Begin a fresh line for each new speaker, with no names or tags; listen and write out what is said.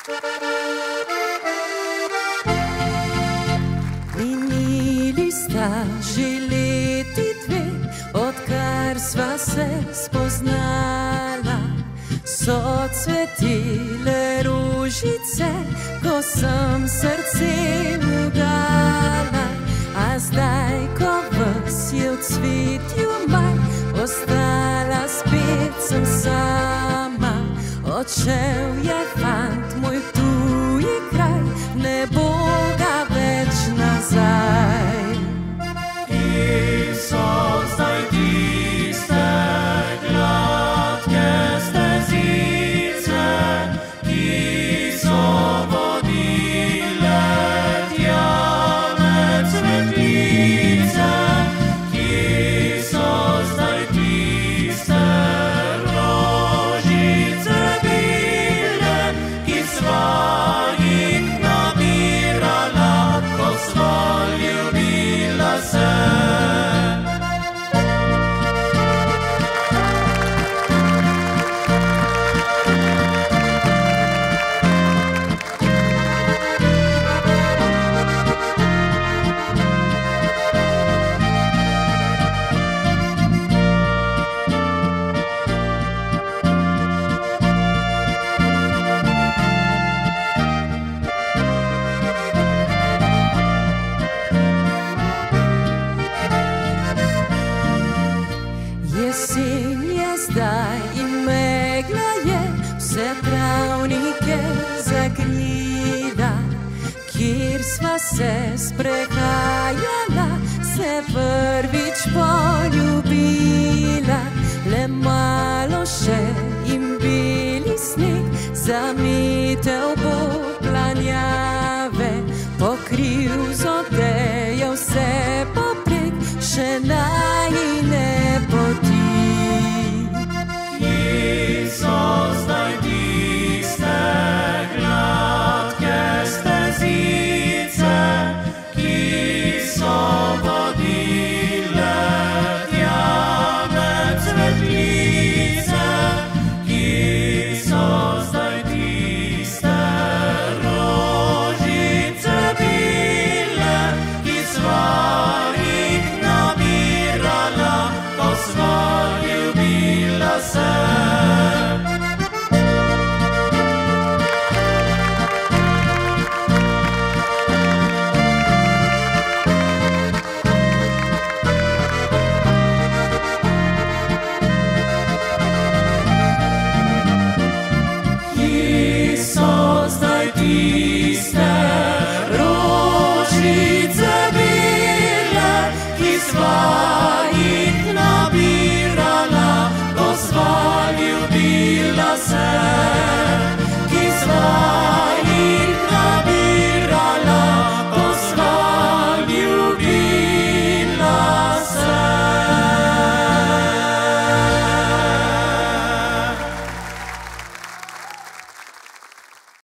Minili sta že leti dve, odkar sva se spoznala. So cvetile ružice, ko sem srce mu dala. A zdaj, ko ves je v cvetju maj, ostala spet sem sama. Odšel je fant moj v tuji kraj, ne bo ga več nazaj.
Kje so zdaj tiste gladke stezice, ki so vodile tja med cvetlice? Kje so zdaj tiste rožice bile, ki sva jih nabirala, ko sva ljubila se?
Jesen je zdaj in megla je vse travnike zakrila. Kjer sva se sprehajala, se prvič poljubila. Le malo še in beli sneg zametel bo planjave, pokril z oddaje vse poprek še najine poti.
Kje so zdaj tiste gladke stezice, ki so vodile tja med cvetlice? Kje so zdaj tiste rožice bile, ki sva jih nabirala, ko sva ljubila se? Kje so zdaj tiste rožice bile, ki sva